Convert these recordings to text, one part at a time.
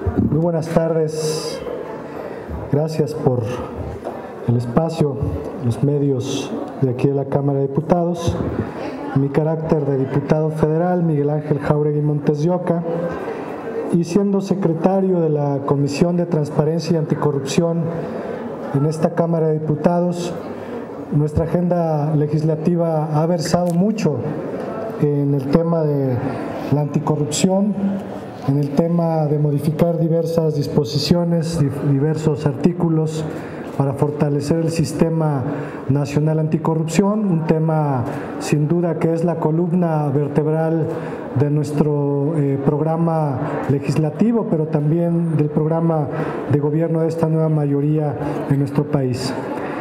Muy buenas tardes. Gracias por el espacio, los medios de aquí de la Cámara de Diputados. En mi carácter de diputado federal, Miguel Ángel Jáuregui Montes de Oca, y siendo secretario de la Comisión de Transparencia y Anticorrupción en esta Cámara de Diputados, nuestra agenda legislativa ha versado mucho en el tema de la anticorrupción, en el tema de modificar diversas disposiciones, diversos artículos para fortalecer el Sistema Nacional Anticorrupción, un tema sin duda que es la columna vertebral de nuestro programa legislativo, pero también del programa de gobierno de esta nueva mayoría en nuestro país.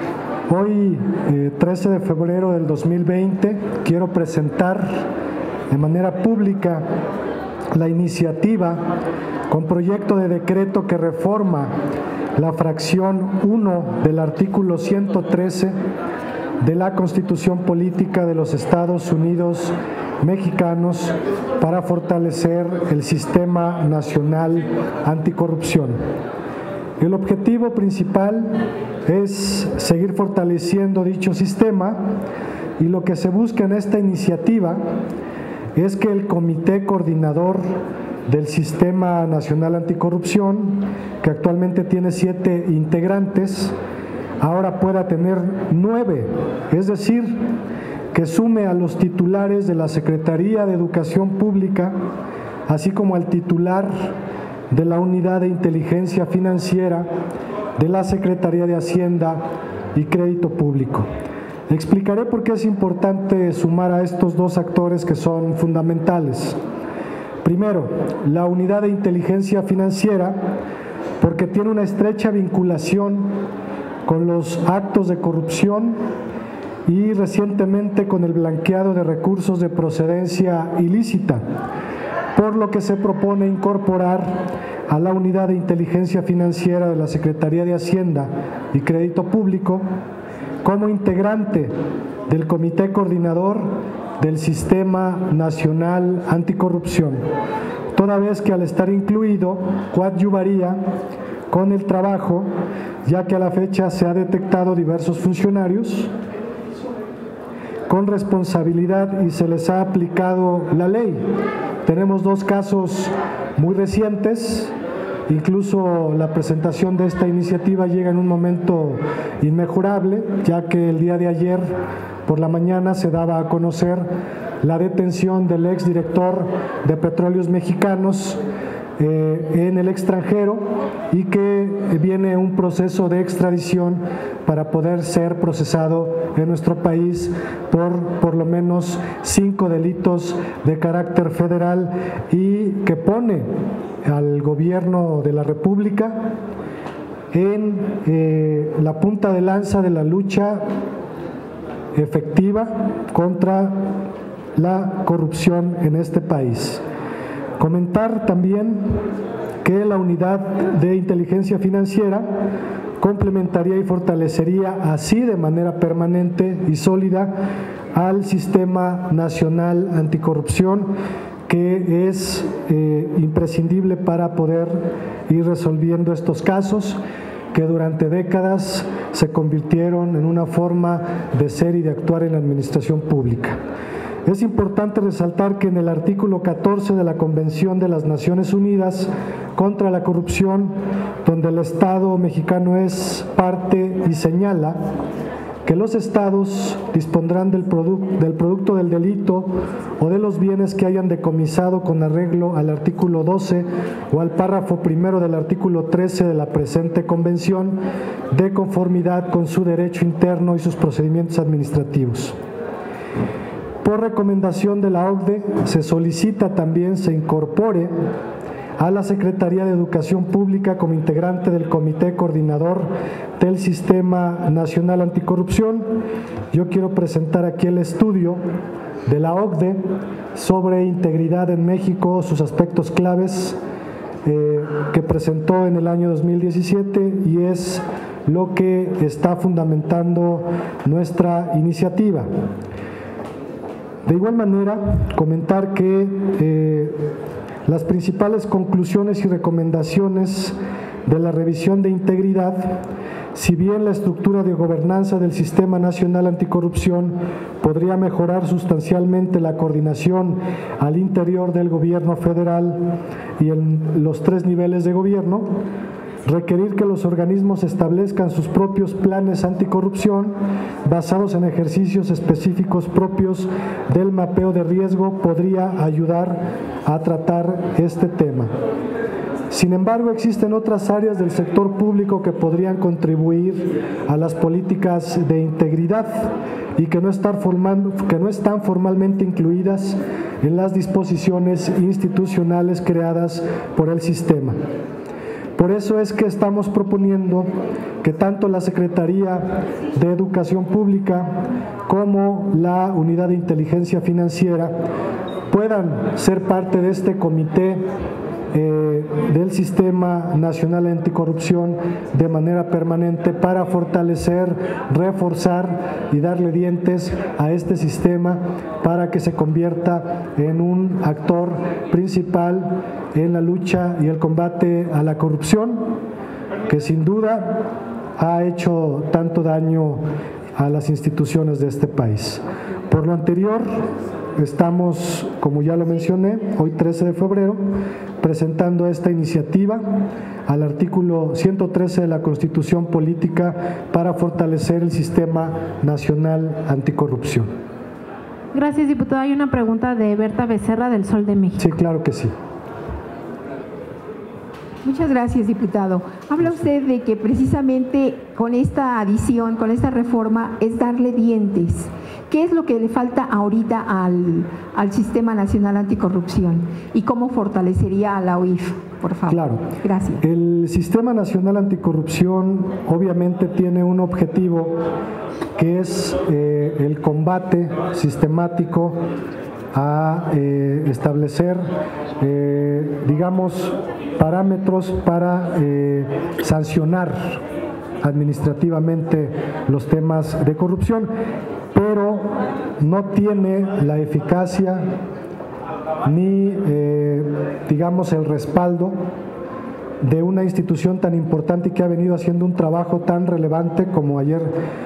Hoy, 13 de febrero del 2020, quiero presentar de manera pública la iniciativa con proyecto de decreto que reforma la fracción 1 del artículo 113 de la Constitución Política de los Estados Unidos Mexicanos para fortalecer el Sistema Nacional Anticorrupción. El objetivo principal es seguir fortaleciendo dicho sistema, y lo que se busca en esta iniciativa es que el Comité Coordinador del Sistema Nacional Anticorrupción, que actualmente tiene 7 integrantes, ahora pueda tener 9, es decir, que sume a los titulares de la Secretaría de Educación Pública, así como al titular de la Unidad de Inteligencia Financiera de la Secretaría de Hacienda y Crédito Público. Explicaré por qué es importante sumar a estos dos actores que son fundamentales. Primero, la Unidad de Inteligencia Financiera, porque tiene una estrecha vinculación con los actos de corrupción y recientemente con el blanqueado de recursos de procedencia ilícita, por lo que se propone incorporar a la Unidad de Inteligencia Financiera de la Secretaría de Hacienda y Crédito Público como integrante del Comité Coordinador del Sistema Nacional Anticorrupción, toda vez que al estar incluido coadyuvaría con el trabajo, ya que a la fecha se ha detectado diversos funcionarios con responsabilidad y se les ha aplicado la ley. Tenemos 2 casos muy recientes. Incluso la presentación de esta iniciativa llega en un momento inmejorable, ya que el día de ayer por la mañana se daba a conocer la detención del exdirector de Petróleos Mexicanos en el extranjero, y que viene un proceso de extradición para poder ser procesado en nuestro país por lo menos 5 delitos de carácter federal, y que pone al gobierno de la República en la punta de lanza de la lucha efectiva contra la corrupción en este país. Comentar también que la Unidad de Inteligencia Financiera complementaría y fortalecería así de manera permanente y sólida al Sistema Nacional Anticorrupción, que es imprescindible para poder ir resolviendo estos casos que durante décadas se convirtieron en una forma de ser y de actuar en la administración pública. Es importante resaltar que en el artículo 14 de la Convención de las Naciones Unidas contra la Corrupción, donde el Estado mexicano es parte y señala que los estados dispondrán del producto del delito o de los bienes que hayan decomisado con arreglo al artículo 12 o al párrafo primero del artículo 13 de la presente convención, de conformidad con su derecho interno y sus procedimientos administrativos. Por recomendación de la OCDE, se solicita también se incorpore a la Secretaría de Educación Pública como integrante del Comité Coordinador del Sistema Nacional Anticorrupción. Yo quiero presentar aquí el estudio de la OCDE sobre integridad en México, sus aspectos claves, que presentó en el año 2017, y es lo que está fundamentando nuestra iniciativa. De igual manera, comentar que las principales conclusiones y recomendaciones de la revisión de integridad, si bien la estructura de gobernanza del Sistema Nacional Anticorrupción podría mejorar sustancialmente la coordinación al interior del gobierno federal y en los 3 niveles de gobierno, requerir que los organismos establezcan sus propios planes anticorrupción basados en ejercicios específicos propios del mapeo de riesgo podría ayudar a tratar este tema. Sin embargo, existen otras áreas del sector público que podrían contribuir a las políticas de integridad y que no están formalmente incluidas en las disposiciones institucionales creadas por el sistema. Por eso es que estamos proponiendo que tanto la Secretaría de Educación Pública como la Unidad de Inteligencia Financiera puedan ser parte de este comité del Sistema Nacional Anticorrupción de manera permanente para fortalecer, reforzar y darle dientes a este sistema para que se convierta en un actor principal en la lucha y el combate a la corrupción, que sin duda ha hecho tanto daño a las instituciones de este país. Por lo anterior, estamos, como ya lo mencioné, hoy 13 de febrero, presentando esta iniciativa al artículo 113 de la Constitución Política para fortalecer el Sistema Nacional Anticorrupción. Gracias, diputado. Hay una pregunta de Berta Becerra del Sol de México. Sí, claro que sí. Muchas gracias, diputado. Habla usted de que precisamente con esta adición, con esta reforma, es darle dientes. ¿Qué es lo que le falta ahorita al Sistema Nacional Anticorrupción? ¿Y cómo fortalecería a la UIF, por favor? Claro. Gracias. El Sistema Nacional Anticorrupción obviamente tiene un objetivo que es el combate sistemático a establecer, digamos, parámetros para sancionar administrativamente los temas de corrupción, pero no tiene la eficacia ni, digamos, el respaldo de una institución tan importante y que ha venido haciendo un trabajo tan relevante como ayer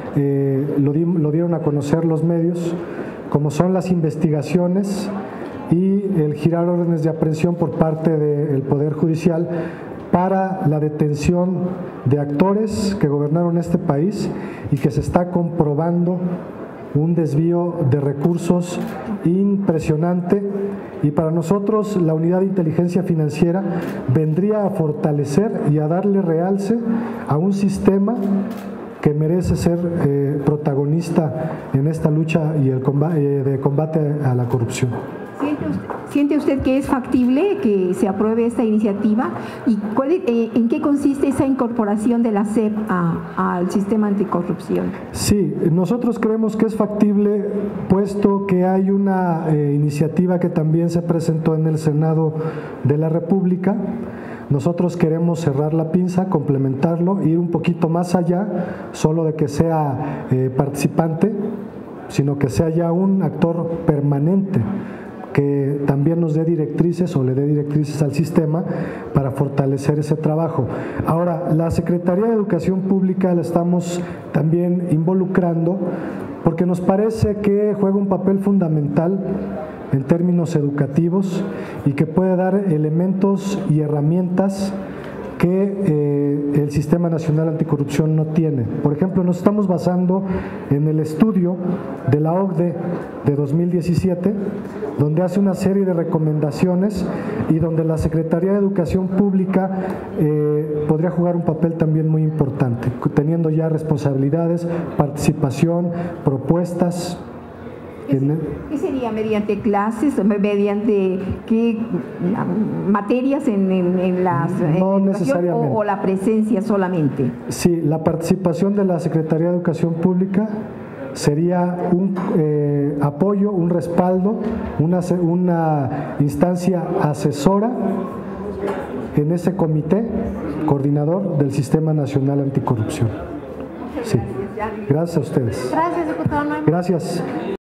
lo dieron a conocer los medios, como son las investigaciones y el girar órdenes de aprehensión por parte del Poder Judicial para la detención de actores que gobernaron este país y que se está comprobando un desvío de recursos impresionante, y para nosotros la Unidad de Inteligencia Financiera vendría a fortalecer y a darle realce a un sistema que merece ser protagonista en esta lucha y el combate a la corrupción. ¿Siente usted que es factible que se apruebe esta iniciativa? ¿Y en qué consiste esa incorporación de la SEP al sistema anticorrupción? Sí, nosotros creemos que es factible, puesto que hay una iniciativa que también se presentó en el Senado de la República. Nosotros queremos cerrar la pinza, complementarlo, ir un poquito más allá, solo de que sea participante, sino que sea ya un actor permanente, que también nos dé directrices o le dé directrices al sistema para fortalecer ese trabajo. Ahora, la Secretaría de Educación Pública la estamos también involucrando porque nos parece que juega un papel fundamental en términos educativos y que puede dar elementos y herramientas que el Sistema Nacional Anticorrupción no tiene. Por ejemplo, nos estamos basando en el estudio de la OCDE de 2017, donde hace una serie de recomendaciones y donde la Secretaría de Educación Pública podría jugar un papel también muy importante, teniendo ya responsabilidades, participación, propuestas. ¿Qué sería? ¿Mediante clases? ¿Mediante qué materias en las no necesariamente, o la presencia solamente? Sí, la participación de la Secretaría de Educación Pública sería un apoyo, un respaldo, una instancia asesora en ese comité coordinador del Sistema Nacional Anticorrupción. Sí. Gracias a ustedes. Gracias, diputado. Gracias.